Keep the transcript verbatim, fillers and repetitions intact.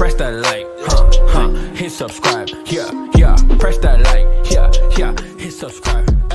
press that like, huh, huh, hit subscribe, yeah, yeah, press that like, yeah, yeah, hit subscribe.